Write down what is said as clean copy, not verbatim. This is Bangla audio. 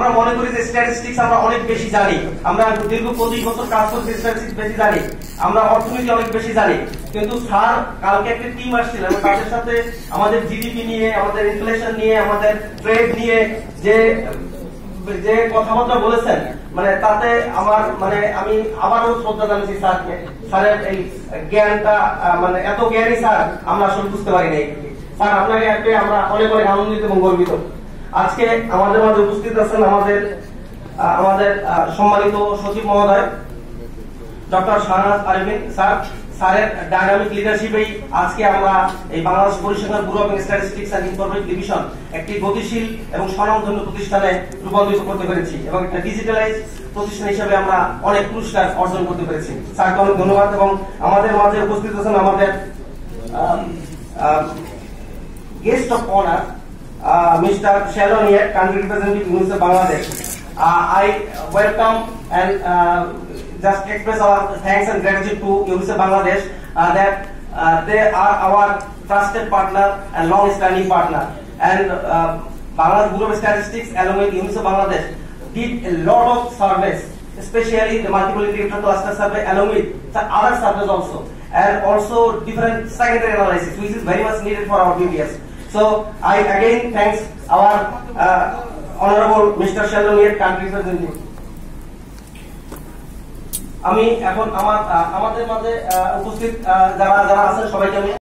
আমরা মনে করি যে স্ট্যাটিস্টিক্স আমরা অনেক বেশি জানি, আমরা দীর্ঘ 25 বছর কাজ করছি, স্ট্যাটিস্টিক্স বেশি জানি, আমরা অর্থনীতি অনেক বেশি জানি। কিন্তু স্যার কালকে একটা টিম আসছিল এবং তাদের সাথে আমাদের জিডিপি নিয়ে, আমাদের ইনফ্লেশন নিয়ে, আমাদের ট্রেড নিয়ে যে যে কথাবার্তা বলেছেন, মানে তাতে আমার মানে আমি আবারও শ্রদ্ধা জানাচ্ছি স্যারকে। স্যারের এই জ্ঞানটা মানে এত জ্ঞানী স্যার আমরা আসলে বুঝতে পারি নাই। স্যার আপনাকে আমরা অনেক অনেক আনন্দিত এবং গর্বিত। আজকে আমাদের মাঝে উপস্থিত আছেন আমাদের সম্মানিত সচিব মহোদয় ডক্টর শাহনাজ আরবিন স্যার। স্যারের ডাইনামিক লিডারশিপেই আজকে আমরা এই বাংলাদেশ পরিসংখ্যান bureau of statistics and information division একটি গতিশীল এবং স্বনামধন্য প্রতিষ্ঠানে রূপান্তরিত করতে পেরেছি এবং একটা ডিজিটালাইজ প্রতিষ্ঠান হিসেবে আমরা অনেক পুরস্কার অর্জন করতে পেরেছি। স্যারকে অনেক ধন্যবাদ। এবং আমাদের মাঝে উপস্থিত আছেন আমাদের guest of honour Mr. Sheldon Yet, country representative UNICEF Bangladesh. I welcome and just express our thanks and gratitude to UNICEF Bangladesh that they are our trusted partner and long-standing partner. And Bangladesh Bureau of Statistics, along with UNICEF Bangladesh, did a lot of surveys, especially the multiple indicator cluster survey, along with other surveys also, and also different secondary analysis, which is very much needed for our BPS. So I again thanks our honorable Mr. Sheldon Yet, country representative. আমি এখন আমাদের মাঝে উপস্থিত যারা আছেন সবাইকে আমি